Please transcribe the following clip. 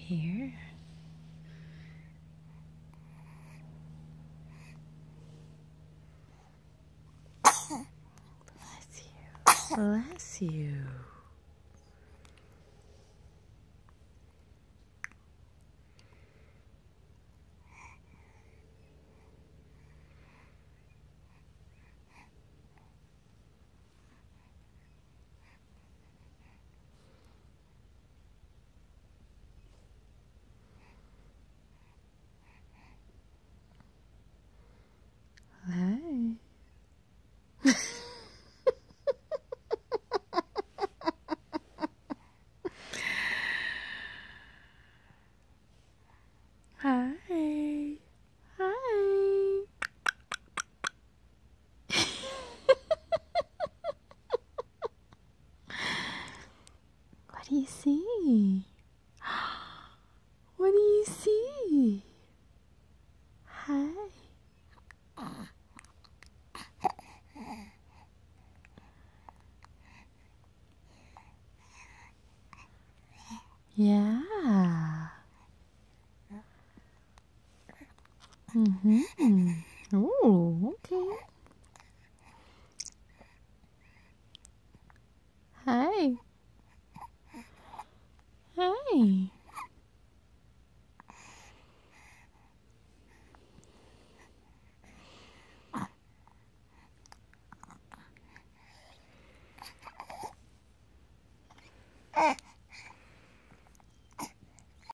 here. Bless you. Bless you. Hey. Hi. Hi. What do you see? What do you see? Hi. Yeah. Oh, okay. Hi. Hi.